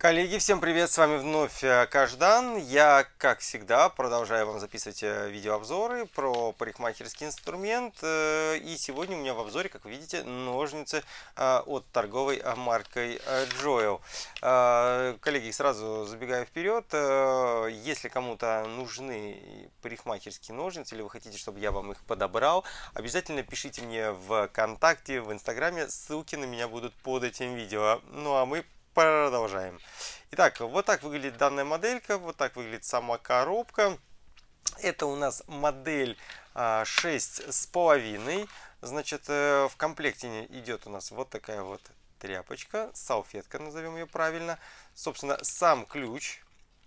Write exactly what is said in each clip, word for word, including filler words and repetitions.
Коллеги, всем привет! С вами вновь э, Каждан. Я, как всегда, продолжаю вам записывать э, видеообзоры про парикмахерский инструмент. Э, И сегодня у меня в обзоре, как вы видите, ножницы э, от торговой э, маркой э, Joel. Э, Коллеги, сразу забегаю вперед. э, Если кому-то нужны парикмахерские ножницы, или вы хотите, чтобы я вам их подобрал, обязательно пишите мне в ВКонтакте, в Инстаграме. Ссылки на меня будут под этим видео. Ну а мы продолжаем. Итак, вот так выглядит данная моделька, вот так выглядит сама коробка. Это у нас модель а, шесть с половиной. Значит, э, в комплекте идет у нас вот такая вот тряпочка, салфетка, назовем ее правильно. Собственно, сам ключ.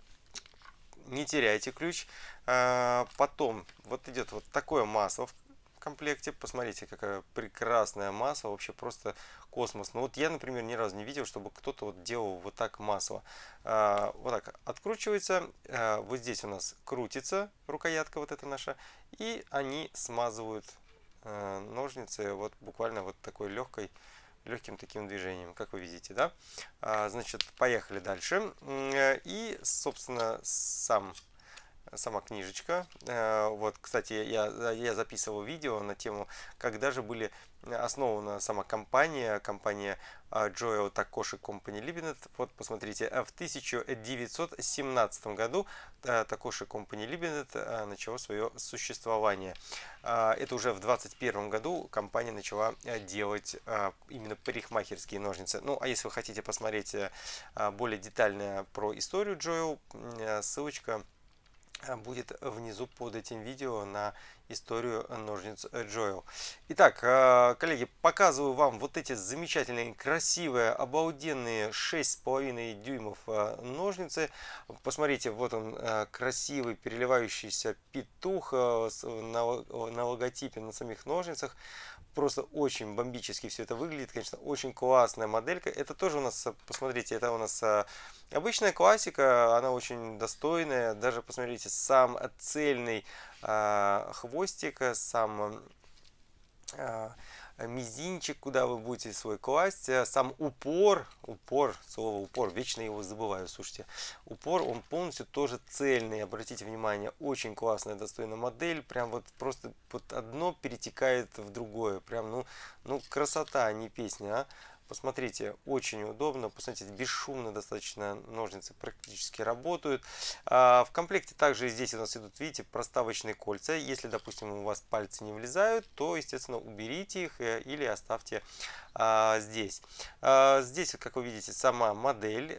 Не теряйте ключ. А, Потом вот идет вот такое масло в комплекте. Посмотрите, какая прекрасная масло, вообще просто космос. Ну вот я, например, ни разу не видел, чтобы кто-то вот делал вот так масло. А, вот так откручивается, а, вот здесь у нас крутится рукоятка вот эта наша, и они смазывают а, ножницы вот буквально вот такой легкой легким таким движением, как вы видите, да? А, значит, поехали дальше. И, собственно, сам сама книжечка. Вот, кстати, я, я записывал видео на тему, когда же были основана сама компания, компания Joel Takoshi Company Limited. Вот, посмотрите, в тысяча девятьсот семнадцатом году Takoshi Company Limited начало свое существование. Это уже в двадцать первом году компания начала делать именно парикмахерские ножницы. Ну, а если вы хотите посмотреть более детально про историю Joel, ссылочка будет внизу под этим видео на историю ножниц Joel. Итак, коллеги, показываю вам вот эти замечательные, красивые, обалденные шесть с половиной дюймов ножницы. Посмотрите, вот он, красивый переливающийся петух на логотипе на самих ножницах. Просто очень бомбически все это выглядит, конечно, очень классная моделька. Это тоже у нас, посмотрите, это у нас обычная классика, она очень достойная. Даже посмотрите, сам цельный э, хвостик, сам э, мизинчик, куда вы будете свой класть, сам упор, упор, слово упор, вечно его забываю, слушайте, упор, он полностью тоже цельный, обратите внимание, очень классная, достойная модель, прям вот просто вот одно перетекает в другое, прям, ну, ну красота, а не песня, а. Посмотрите, очень удобно, посмотрите, бесшумно достаточно ножницы практически работают. В комплекте также здесь у нас идут, видите, проставочные кольца. Если, допустим, у вас пальцы не влезают, то, естественно, уберите их или оставьте здесь. Здесь, как вы видите, сама модель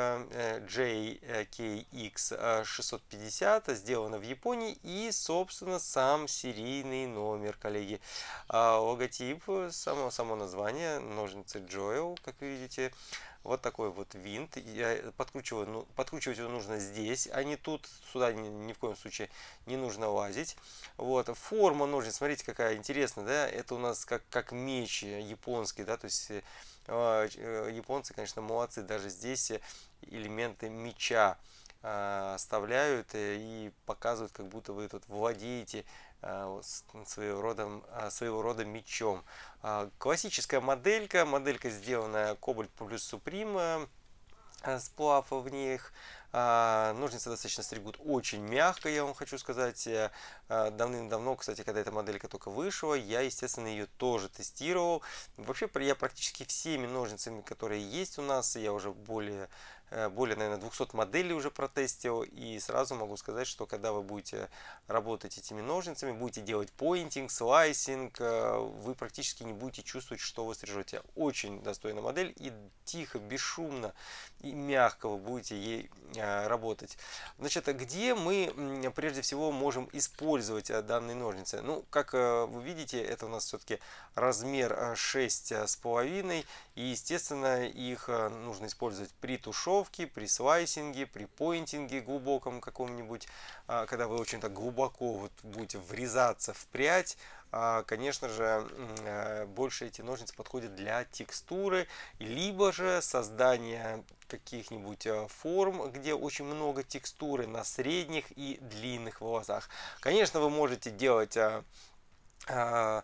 джей кей икс шестьсот пятьдесят сделана в Японии и, собственно, сам серийный номер, коллеги. Логотип, само, само название, ножницы Joel, как вы видите. Вот такой вот винт. Подкручивать, ну, подкручивать его нужно здесь, а не тут. Сюда ни, ни в коем случае не нужно лазить. Вот. Форма ножниц, смотрите, какая интересная, да? Это у нас как, как меч японский, да, то есть э, японцы, конечно, молодцы. Даже здесь элементы меча э, оставляют и показывают, как будто вы тут владеете своего рода, своего рода мечом. Классическая моделька, моделька сделанная Cobalt плюс Supreme, сплав в них. Ножницы достаточно стригут очень мягко, я вам хочу сказать. Давным-давно, кстати, когда эта моделька только вышла, я, естественно, ее тоже тестировал. Вообще, я практически всеми ножницами, которые есть у нас, я уже более, более, наверное, двухсот моделей уже протестил. И сразу могу сказать, что когда вы будете работать этими ножницами, будете делать поинтинг, слайсинг, вы практически не будете чувствовать, что вы стрижете. Очень достойная модель, и тихо, бесшумно и мягко вы будете ей работать. Значит, где мы прежде всего можем использовать данные ножницы? Ну, как вы видите, это у нас все-таки размер шесть с половиной, и, естественно, их нужно использовать при тушевке, при слайсинге, при поинтинге глубоком каком-нибудь, когда вы очень так глубоко вот будете врезаться в прядь. Конечно же, больше эти ножницы подходят для текстуры, либо же создания каких-нибудь форм, где очень много текстуры на средних и длинных волосах. Конечно, вы можете делать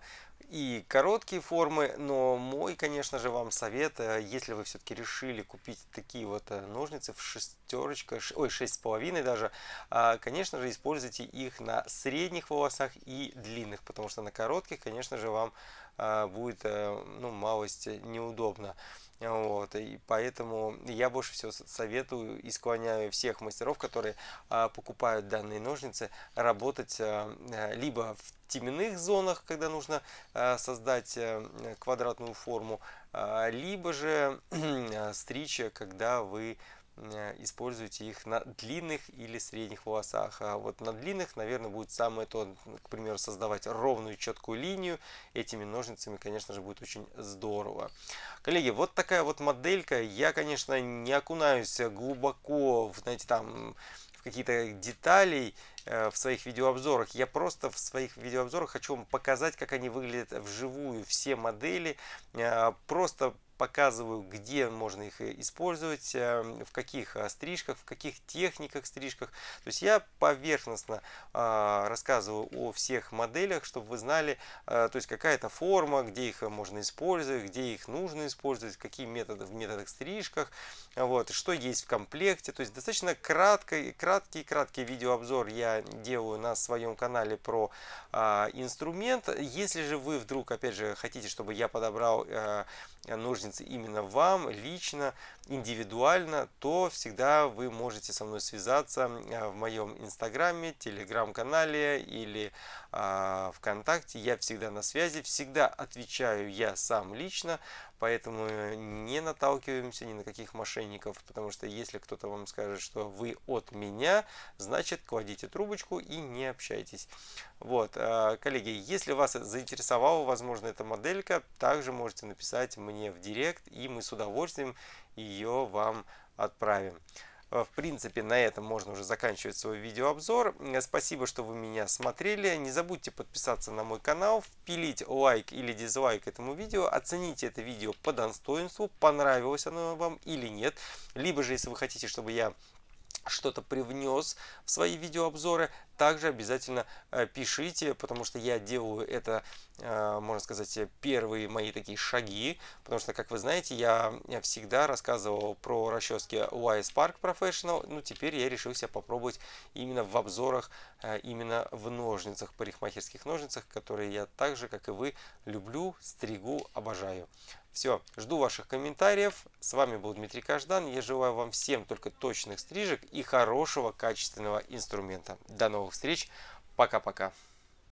и короткие формы, но мой, конечно же, вам совет, э, если вы все-таки решили купить такие вот э, ножницы в шестерочка, ш- ой, шесть с половиной даже, а, конечно же, используйте их на средних волосах и длинных, потому что на коротких, конечно же, вам а, будет, э, ну, малость неудобно. Вот, и поэтому я больше всего с- советую и склоняю всех мастеров, которые а, покупают данные ножницы, работать а, а, либо в теменных зонах, когда нужно а, создать а, квадратную форму, а, либо же а, стричь, когда вы а, используете их на длинных или средних волосах. А вот на длинных, наверное, будет самое то, к примеру, создавать ровную четкую линию. Этими ножницами, конечно же, будет очень здорово. Коллеги, вот такая вот моделька. Я, конечно, не окунаюсь глубоко в, знаете, там, в какие-то детали э, в своих видеообзорах. Я просто в своих видеообзорах хочу вам показать, как они выглядят вживую, все модели. Э, просто показываю, где можно их использовать, э, в каких э, стрижках, в каких техниках стрижках. То есть я поверхностно э, рассказываю о всех моделях, чтобы вы знали, э, то есть какая-то форма, где их можно использовать, где их нужно использовать, какие методы в методах стрижках, вот, что есть в комплекте. То есть достаточно краткий, краткий, краткий видеообзор я делаю на своем канале про а, инструмент. Если же вы вдруг, опять же, хотите, чтобы я подобрал а, ножницы именно вам, лично, индивидуально, то всегда вы можете со мной связаться а, в моем инстаграме, телеграм-канале или а, ВКонтакте. Я всегда на связи, всегда отвечаю я сам лично. Поэтому не наталкиваемся ни на каких мошенников, потому что если кто-то вам скажет, что вы от меня, значит кладите трубочку и не общайтесь. Вот, а, коллеги, если вас заинтересовала, возможно, эта моделька, также можете написать мне в директ, и мы с удовольствием ее вам отправим. В принципе, на этом можно уже заканчивать свой видеообзор. Спасибо, что вы меня смотрели. Не забудьте подписаться на мой канал, впилить лайк или дизлайк этому видео. Оцените это видео по достоинству, понравилось оно вам или нет. Либо же, если вы хотите, чтобы я что-то привнес в свои видеообзоры, также обязательно э, пишите, потому что я делаю это, э, можно сказать, первые мои такие шаги, потому что, как вы знаете, я, я всегда рассказывал про расчески уай Spark Professional, ну теперь я решился попробовать именно в обзорах, э, именно в ножницах, парикмахерских ножницах, которые я так же, как и вы, люблю, стригу, обожаю. Все, жду ваших комментариев. С вами был Дмитрий Каждан. Я желаю вам всем только точных стрижек и хорошего качественного инструмента. До новых встреч. Пока-пока.